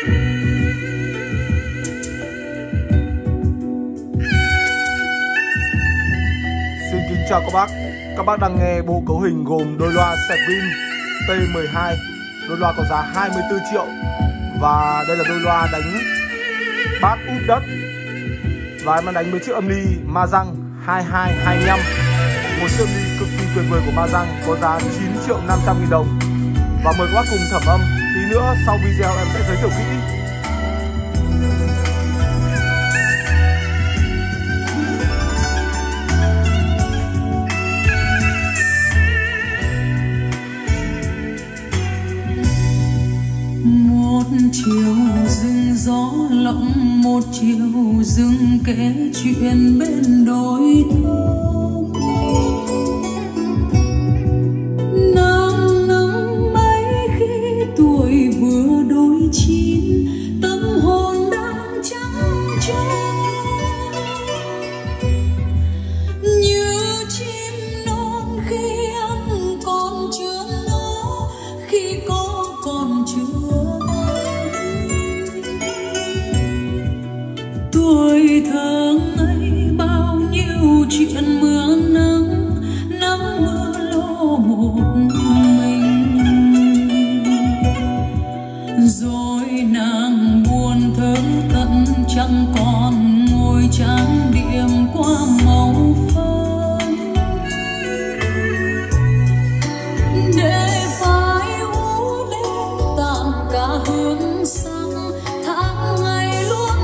Xin kính chào các bác. Các bác đang nghe bộ cấu hình gồm đôi loa Sevin T12. Đôi loa có giá 24 triệu. Và đây là đôi loa đánh bass úp đất. Và em đang đánh với chiếc âm ly Mazang 2225. Một chiếc âm ly cực kỳ tuyệt vời của Mazang có giá 9.500.000 đồng. Và mời các bác cùng thẩm âm. Tí nữa sau video em sẽ giới thiệu kỹ. Chiều rừng gió lộng, một chiều rừng kể chuyện bên đồi thơm. Nắng nắng mấy khi tuổi vừa đôi chín, tâm hồn đang trắng trôi như chim non khi ăn còn chưa no, khi có còn chưa. Tuổi thơ ấy bao nhiêu chuyện mưa nắng, nắng mưa lo một mình. Rồi nàng buồn thơ tận chẳng còn ngồi trang điểm qua màu phấn, để phai u đêm tàn cả hương sắc. Tháng ngày luôn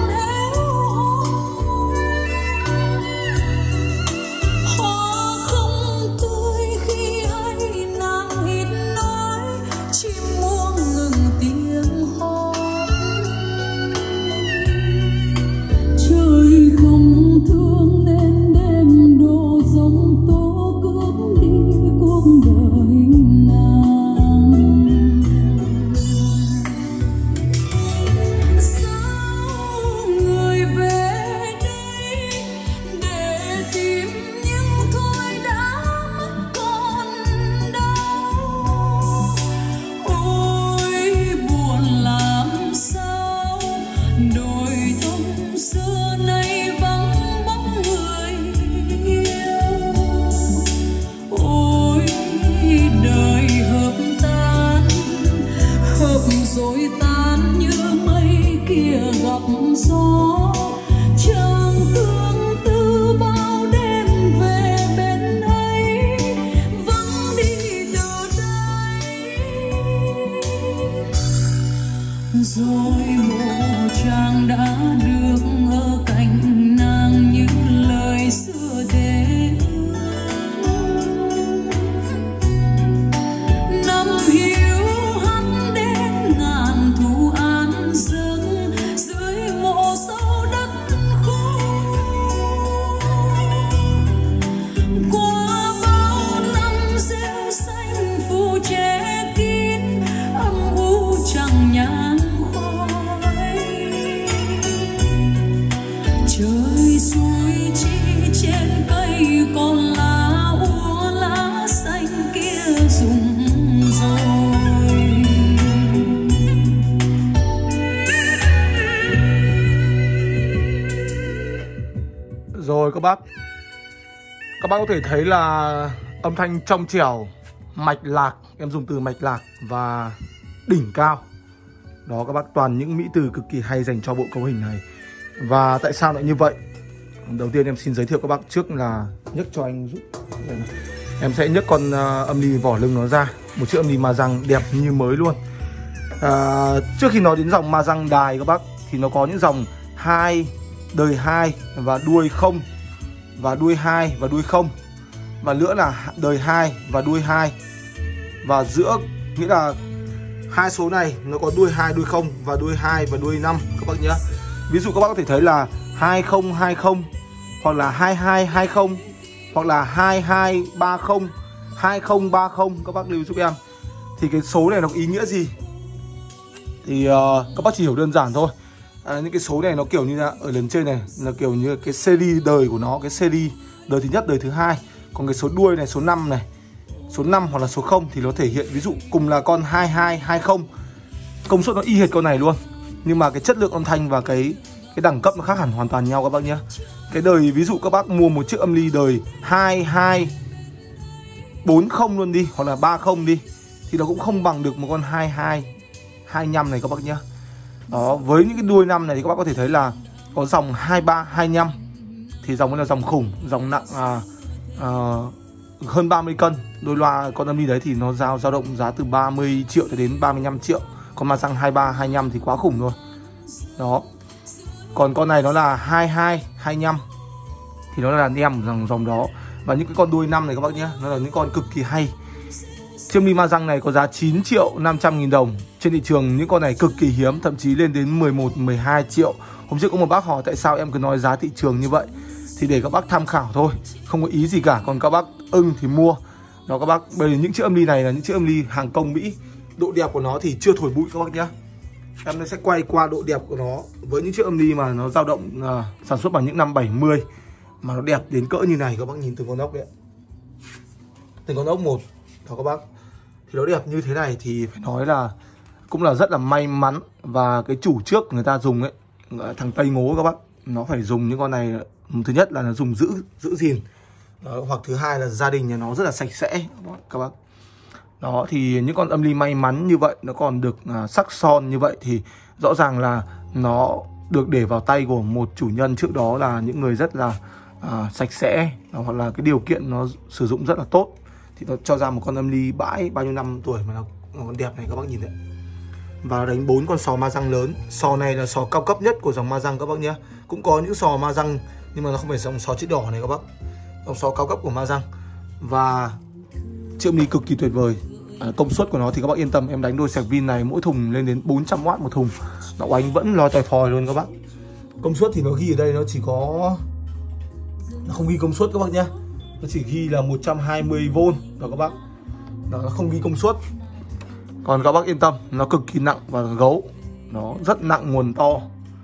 rồi tan như mây kia gặp gió. Chẳng tương tư bao đêm về bên ấy, vắng đi từ đây. Rồi mộ chàng đã được ở cạnh nàng như lời xưa để năm hiu hắt đến ngàn thu an dâng dưới mộ sâu đất khô. Qua bao năm rêu xanh phủ che kín âm u chẳng nhàn khoai. Trời xuôi chi trên cây còn lá úa lá xanh kia rụng rồi. Rồi các bác có thể thấy là âm thanh trong trẻo, mạch lạc, em dùng từ mạch lạc và đỉnh cao. Đó các bác, toàn những mỹ từ cực kỳ hay dành cho bộ cấu hình này. Và tại sao lại như vậy? Đầu tiên em xin giới thiệu các bác trước là nhấc cho anh giúp. Em sẽ nhấc con âm ly vỏ lưng nó ra. Một chiếc âm ly Mazang đẹp như mới luôn. Trước khi nói đến dòng Mazang đài các bác, thì nó có những dòng 2, đời 2 và đuôi 0, và đuôi 2 và đuôi 0, và nữa là đời 2 và đuôi 2. Và giữa, nghĩa là hai số này nó có đuôi 2, đuôi 0 và đuôi 2 và đuôi 5 các bác nhé. Ví dụ các bác có thể thấy là 2020 hoặc là 2220 hoặc là 2230, 2030 các bác lưu giúp em. Thì cái số này nó có ý nghĩa gì? Thì các bác chỉ hiểu đơn giản thôi. Những cái số này nó kiểu như là ở lần trên này là kiểu như cái series đời của nó, cái series đời thứ nhất, đời thứ hai. Còn cái số đuôi này, số 5 này, số 5 hoặc là số 0 thì nó thể hiện ví dụ cùng là con 2220. Công suất nó y hệt con này luôn. nhưng mà cái chất lượng âm thanh và cái đẳng cấp nó khác hẳn hoàn toàn nhau các bác nhé. Cái đời ví dụ các bác mua một chiếc âm ly đời 2240 luôn đi, hoặc là 30 đi, thì nó cũng không bằng được một con 22 25 này các bác nhé. Đó, với những cái đuôi 5 này thì các bác có thể thấy là có dòng 23 25 thì dòng ấy là dòng khủng, dòng nặng hơn 30 cân. Đôi loa con âm ly đấy thì nó dao động giá từ 30 triệu cho đến 35 triệu. Còn mà sang 23 25 thì quá khủng rồi. Đó. Còn con này nó là 22 25 thì nó là đàn em dòng đó. Và những cái con đuôi 5 này các bác nhé, nó là những con cực kỳ hay. Chiếc âm ly ma răng này có giá 9 triệu 500 nghìn đồng. Trên thị trường những con này cực kỳ hiếm, thậm chí lên đến 11 12 triệu. Hôm trước có một bác hỏi tại sao em cứ nói giá thị trường như vậy, thì để các bác tham khảo thôi, không có ý gì cả. Còn các bác ưng thì mua. Đó các bác, bởi vì những chiếc âm ly này là những chiếc âm ly hàng công Mỹ. Độ đẹp của nó thì chưa thổi bụi các bác nhé. Em sẽ quay qua độ đẹp của nó. Với những chiếc âm ly mà nó dao động sản xuất vào những năm 70 mà nó đẹp đến cỡ như này, các bác nhìn từng con ốc đấy, từng con ốc một đó các bác, thì nó đẹp như thế này thì phải nói là cũng là rất là may mắn. Và cái chủ trước người ta dùng ấy, thằng Tây Ngố các bác, nó phải dùng những con này. Thứ nhất là nó dùng giữ gìn, hoặc thứ hai là gia đình nhà nó rất là sạch sẽ các bác. Đó, thì những con âm ly may mắn như vậy, nó còn được sắc son như vậy thì rõ ràng là nó được để vào tay của một chủ nhân trước đó là những người rất là sạch sẽ, hoặc là cái điều kiện nó sử dụng rất là tốt, thì nó cho ra một con âm ly bãi bao nhiêu năm tuổi mà nó còn đẹp này các bác nhìn đấy. Và đánh 4 con sò ma răng lớn. Sò này là sò cao cấp nhất của dòng ma răng các bác nhé. Cũng có những sò ma răng nhưng mà nó không phải dòng sò chữ đỏ này các bác, dòng sò cao cấp của ma răng. Và chiếc âm ly cực kỳ tuyệt vời. Công suất của nó thì các bác yên tâm, em đánh đôi sạc pin này mỗi thùng lên đến 400W một thùng, nó oánh vẫn lòi tòi thòi luôn các bác. Công suất thì nó ghi ở đây nó chỉ có, nó không ghi công suất các bác nhé, nó chỉ ghi là 120V đó các bác. Đó, nó không ghi công suất. Còn các bác yên tâm, nó cực kỳ nặng và gấu, nó rất nặng nguồn to.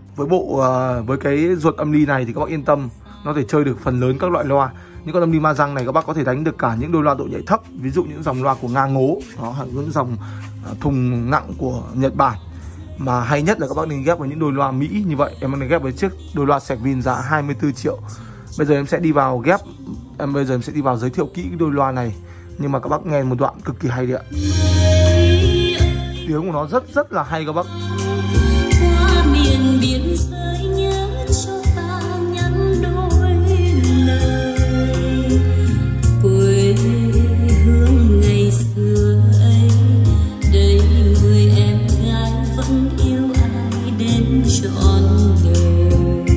Với cái ruột âm ly này thì các bác yên tâm, nó thể chơi được phần lớn các loại loa. Những con âm ly ma răng này các bác có thể đánh được cả những đôi loa độ nhạy thấp, ví dụ những dòng loa của Nga Ngố, đó, những dòng thùng nặng của Nhật Bản. Mà hay nhất là các bác nên ghép với những đôi loa Mỹ như vậy. Em nên ghép với chiếc đôi loa sạc pin giá 24 triệu. Bây giờ em sẽ đi vào giới thiệu kỹ cái đôi loa này, nhưng mà các bác nghe một đoạn cực kỳ hay đấy ạ. Tiếng của nó rất là hay các bác. Qua miền biên giới nhớ cho ta nhắn đôi lời quê hương ngày xưa ấy. Đây người em gái vẫn yêu ai đến trọn đời.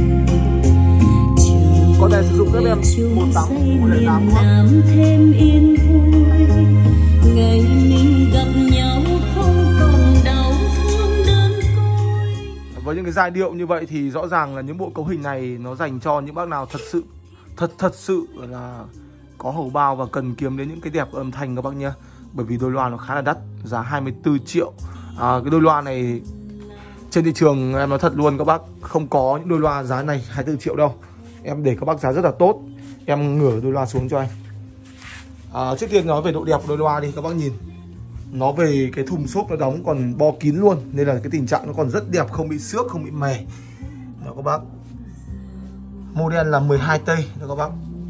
Con này sử dụng các em 18108 Nam thêm yên vui. Ngày mình gặp nhau không còn đau thương đơn côi. Với những cái giai điệu như vậy thì rõ ràng là những bộ cấu hình này nó dành cho những bác nào thật sự là có hầu bao và cần kiếm đến những cái đẹp âm thanh các bác nhé. Bởi vì đôi loa nó khá là đắt, giá 24 triệu. Cái đôi loa này trên thị trường em nói thật luôn các bác, không có những đôi loa giá này 24 triệu đâu. Em để các bác giá rất là tốt. Em ngửa đôi loa xuống cho anh. Trước tiên nói về độ đẹp của đôi loa đi các bác nhìn. Nó về cái thùng xốp nó đóng còn bo kín luôn, nên là cái tình trạng nó còn rất đẹp, không bị xước, không bị mè. Đó các bác. Model là 12T đó các bác.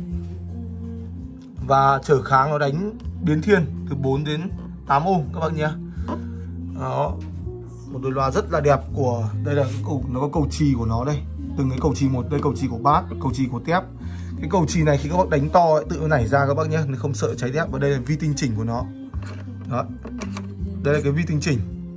Và trở kháng nó đánh biến thiên từ 4 đến 8 ohm các bác nhé. Đó. Một đôi loa rất là đẹp của, đây là nó có cầu chì của nó đây. Từng cái cầu chì một, đây cầu chì của bass, cầu chì của tép. Cái cầu chì này khi các bác đánh to ấy, tự nảy ra các bác nhé, nên không sợ cháy tép. Và đây là vi tinh chỉnh của nó. Đó. Đây là cái vi tinh chỉnh.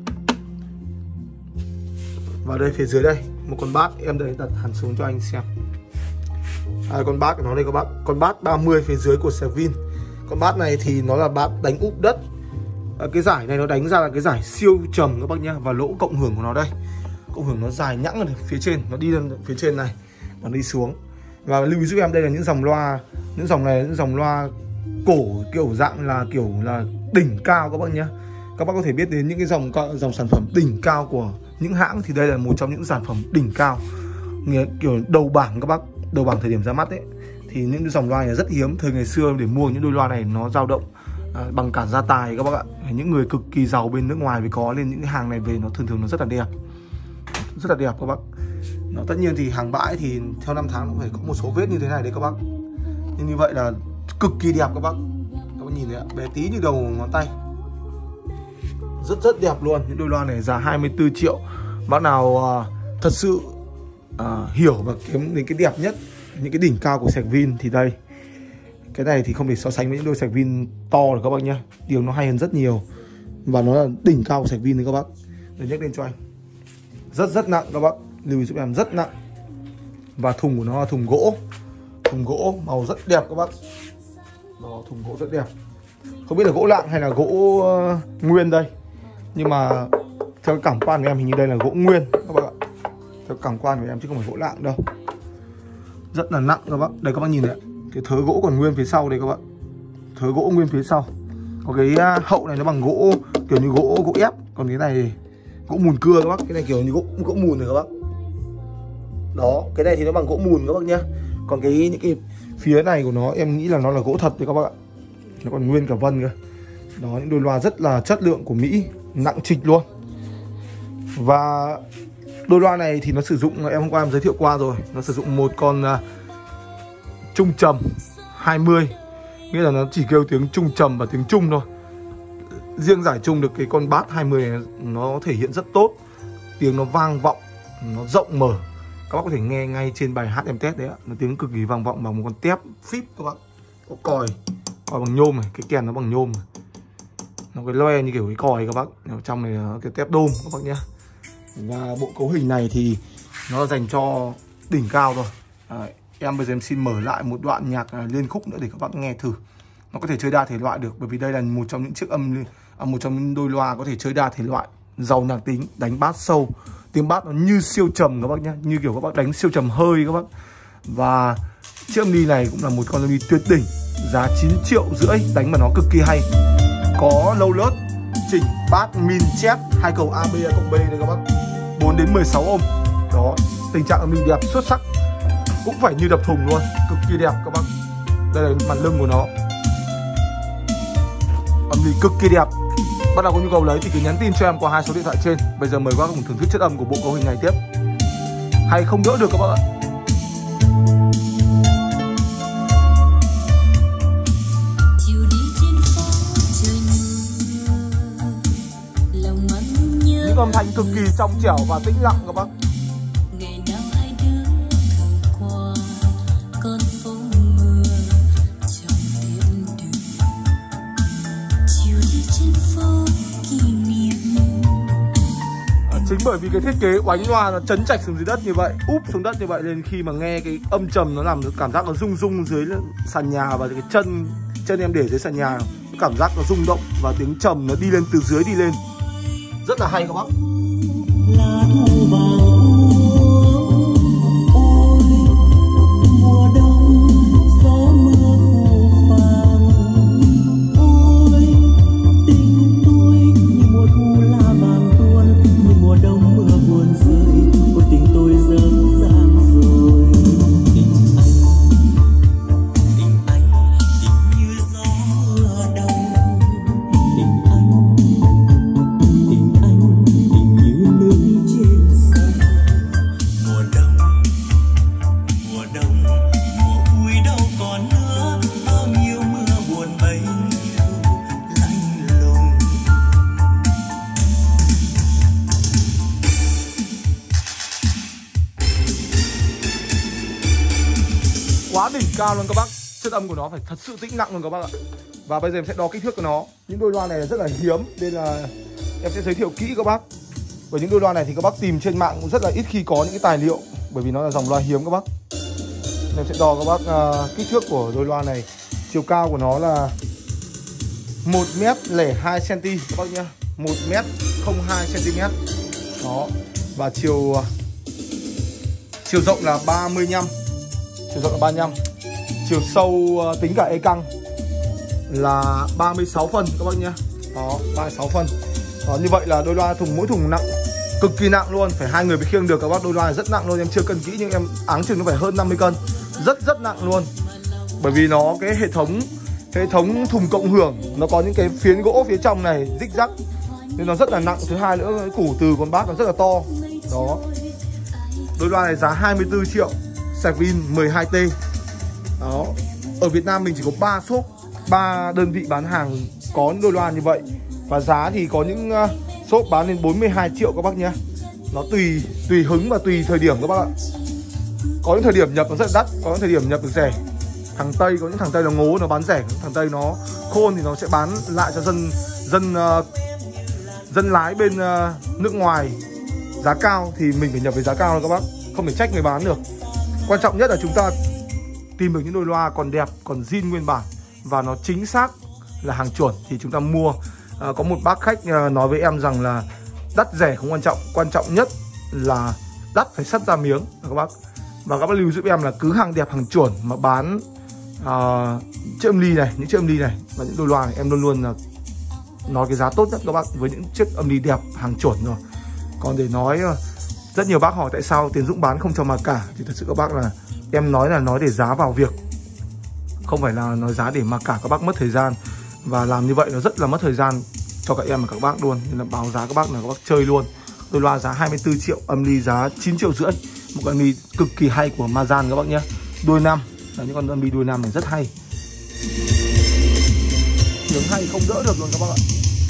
Và đây phía dưới đây một con bass, em đây đặt hẳn xuống cho anh xem. Con bass của nó đây các bác, con bass 30 phía dưới của Sevin. Con bass này thì nó là bass đánh úp đất. Cái giải này nó đánh ra là cái giải siêu trầm các bác nhé. Và lỗ cộng hưởng của nó đây, cộng hưởng nó dài nhẵng ở phía trên, nó đi lên phía trên này và đi xuống. Và lưu ý giúp em, đây là những dòng loa, những dòng này là những dòng loa cổ kiểu dạng là đỉnh cao các bác nhé. Các bác có thể biết đến những cái dòng sản phẩm đỉnh cao của những hãng, thì đây là một trong những sản phẩm đỉnh cao, kiểu đầu bảng các bác, đầu bảng thời điểm ra mắt ấy. Thì những cái dòng loa này rất hiếm. Thời ngày xưa để mua những đôi loa này nó dao động bằng cả gia tài các bác ạ. Những người cực kỳ giàu bên nước ngoài mới có, nên những cái hàng này về nó thường nó rất là đẹp. rất là đẹp các bác. Nó tất nhiên thì hàng bãi thì theo năm tháng nó phải có một số vết như thế này đấy các bác. Nhưng như vậy là cực kỳ đẹp các bác. Các bác nhìn thấy ạ, bé tí như đầu ngón tay. Rất đẹp luôn. Những đôi loa này giá 24 triệu. Bác nào thật sự hiểu và kiếm đến cái đẹp nhất, những cái đỉnh cao của sạc Vin thì đây. Cái này thì không thể so sánh với những đôi sạc Vin to được các bác nhá. Tiếng nó hay hơn rất nhiều. Và nó là đỉnh cao của sạc Vin đấy các bác. Để nhắc lên cho anh. Rất nặng các bác. Lưu ý giúp em, rất nặng. Và thùng của nó là thùng gỗ. Thùng gỗ màu rất đẹp các bác. Đó, thùng gỗ rất đẹp. Không biết là gỗ lạng hay là gỗ nguyên đây. Nhưng mà theo cảm quan của em hình như đây là gỗ nguyên các bác ạ. Theo cảm quan của em chứ không phải gỗ lạng đâu. Rất là nặng các bác. Đây các bác nhìn này, cái thớ gỗ còn nguyên phía sau đây các bác. Thớ gỗ nguyên phía sau. Có cái hậu này nó bằng gỗ kiểu như gỗ ép. Còn cái này gỗ mùn cưa các bác. Cái này kiểu như gỗ mùn này các bác. Đó, cái này thì nó bằng gỗ mùn các bác nhá. Còn những cái phía này của nó em nghĩ là nó là gỗ thật đấy các bác ạ. Nó còn nguyên cả vân cơ. Đó, những đôi loa rất là chất lượng của Mỹ, nặng trịch luôn. Và đôi loa này thì nó sử dụng, em hôm qua em giới thiệu qua rồi, nó sử dụng một con trung trầm 20. Nghĩa là nó chỉ kêu tiếng trung trầm và tiếng trung thôi. Riêng giải trung được cái con bass 20 này nó thể hiện rất tốt. Tiếng nó vang vọng, nó rộng mở. Các bác có thể nghe ngay trên bài hát em test đấy ạ. Nó tiếng cực kỳ vang vọng bằng một con tép phíp các bác. Có còi bằng nhôm này, cái kèn nó bằng nhôm này. Nó cái loe như kiểu cái còi các bác. Ở trong này là cái tép đôm các bác nhé. Và bộ cấu hình này thì nó là dành cho đỉnh cao rồi. Em bây giờ em xin mở lại một đoạn nhạc liên khúc nữa để các bác nghe thử. Nó có thể chơi đa thể loại được, bởi vì đây là một trong những chiếc một trong những đôi loa có thể chơi đa thể loại, giàu nhạc tính, đánh bass sâu. Tiếng bass nó như siêu trầm các bác nhé, như kiểu các bác đánh siêu trầm hơi các bác. Và chiếc âm ly này cũng là một con âm ly tuyệt đỉnh, giá 9,5 triệu, đánh mà nó cực kỳ hay. Có low lớt, chỉnh bass min chép, 2 cầu AB 2 cộng B đây các bác, 4 đến 16 ohm. Đó, tình trạng âm ly đẹp xuất sắc, cũng phải như đập thùng luôn, cực kỳ đẹp các bác. Đây là mặt lưng của nó, âm ly cực kỳ đẹp. Bác nào có nhu cầu lấy thì cứ nhắn tin cho em qua 2 số điện thoại trên. Bây giờ mời các bác cùng thưởng thức chất âm của bộ cấu hình này tiếp. Hay không đỡ được các bác ạ. Những âm thanh cực kỳ trong trẻo và tĩnh lặng các bác. Chính bởi vì cái thiết kế oánh loa nó chấn chạch xuống dưới đất như vậy, úp xuống đất như vậy, nên khi mà nghe cái âm trầm nó làm cảm giác nó rung rung dưới sàn nhà, và cái chân em để dưới sàn nhà cảm giác nó rung động và tiếng trầm nó đi lên từ dưới đi lên, rất là hay các bác. Quá đỉnh cao luôn các bác. Chất âm của nó phải thật sự tĩnh lặng luôn các bác ạ. Và bây giờ em sẽ đo kích thước của nó. Những đôi loa này rất là hiếm nên là em sẽ giới thiệu kỹ các bác. Bởi những đôi loa này thì các bác tìm trên mạng cũng rất là ít khi có những cái tài liệu, bởi vì nó là dòng loa hiếm các bác. Em sẽ đo các bác kích thước của đôi loa này. Chiều cao của nó là 1m02cm các bác nhá. 1m02cm. Đó. Và chiều rộng là 35. Chiều rộng là 35. Chiều sâu tính cả e căng là 36 phân các bác nhé. Đó, 36 phân. Đó, như vậy là đôi loa mỗi thùng nặng, cực kỳ nặng luôn, phải 2 người mới khiêng được các bác. Đôi loa này rất nặng luôn, em chưa cân kỹ nhưng em áng chừng nó phải hơn 50 cân. Rất nặng luôn. Bởi vì nó cái hệ thống thùng cộng hưởng nó có những cái phiến gỗ phía trong này rích rắc nên nó rất là nặng. Thứ hai nữa, cái củ từ con bass nó rất là to. Đó. Đôi loa này giá 24 triệu, sạc pin 12T. Đó. Ở Việt Nam mình chỉ có 3 shop, 3 đơn vị bán hàng có những đôi loa như vậy. Và giá thì có những shop bán đến 42 triệu các bác nhé. Nó tùy hứng và tùy thời điểm các bác ạ. Có những thời điểm nhập nó rất đắt, có những thời điểm nhập được rẻ. Thằng Tây, có những thằng Tây nó ngố, nó bán rẻ. Thằng Tây nó khôn thì nó sẽ bán lại cho dân lái bên nước ngoài giá cao, thì mình phải nhập với giá cao các bác, không thể trách người bán được. Quan trọng nhất là chúng ta tìm được những đôi loa còn đẹp, còn zin nguyên bản và nó chính xác là hàng chuẩn thì chúng ta mua. Có một bác khách nói với em rằng là đắt rẻ không quan trọng, quan trọng nhất là đắt phải sắt ra miếng các bác. Và các bác lưu giúp em là cứ hàng đẹp, hàng chuẩn mà bán chiếc âm ly này, những chiếc âm ly này và những đôi loa này, em luôn luôn là nói cái giá tốt nhất các bác với những chiếc âm ly đẹp, hàng chuẩn rồi. Còn để nói rất nhiều bác hỏi tại sao Tiến Dũng bán không cho mà cả, thì thật sự các bác là em nói để giá vào việc, không phải là nói giá để mà cả các bác mất thời gian. Và làm như vậy nó rất là mất thời gian cho các em và các bác luôn. Nên là báo giá các bác là các bác chơi luôn. Đôi loa giá 24 triệu, âm ly giá 9,5 triệu. Một con âm ly cực kỳ hay của Mazan các bác nhé. Đuôi 5 là những con âm ly đuôi 5 này rất hay. Tiếng hay không đỡ được luôn các bác ạ.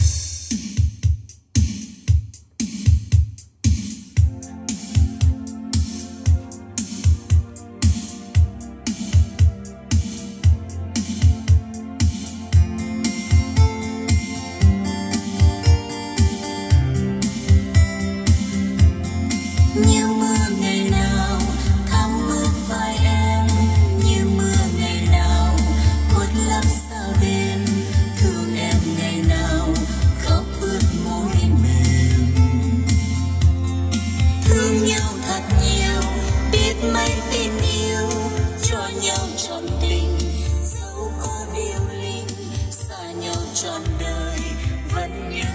Như mưa ngày nào thắm bước vai em, như mưa ngày nào khuất lấp sao đêm, thương em ngày nào khóc ướt môi mềm. Thương nhau thật nhiều, biết mấy tin yêu, cho nhau trọn tình, dẫu có điều linh, xa nhau trọn đời vẫn nhớ.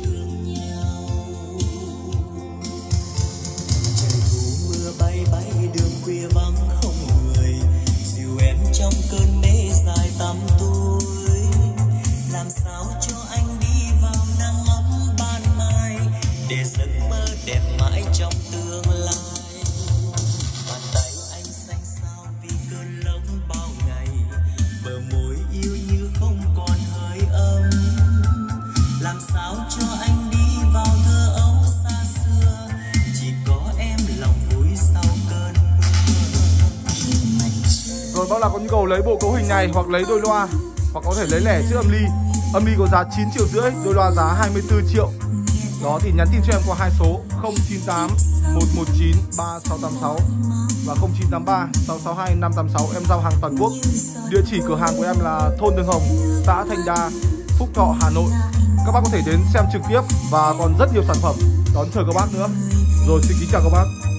Bay bay đường khuya vắng không người, dìu em trong cơn mê dài tăm tối. Làm sao cho anh đi vào nắng ấm ban mai, để giấc mơ đẹp mãi trong tương lai. Bàn tay anh xanh xao vì cơn lốc bao ngày, bờ môi yêu như không còn hơi ấm. Làm sao cho anh đi vào thơ ấu xa xưa, chỉ có em lòng vui sau cơn mưa. Rồi bác nào có nhu cầu lấy bộ cấu hình này hoặc lấy đôi loa, hoặc có thể lấy lẻ chiếc âm ly. Âm ly có giá 9,5 triệu, đôi loa giá 24 triệu. Đó thì nhắn tin cho em qua hai số 098 119 3686 và 0983 662 586. Em giao hàng toàn quốc. Địa chỉ cửa hàng của em là thôn Đường Hồng, xã Thanh Đa, Phúc Thọ, Hà Nội. Các bác có thể đến xem trực tiếp và còn rất nhiều sản phẩm đón chờ các bác nữa. Rồi xin kính chào các bác.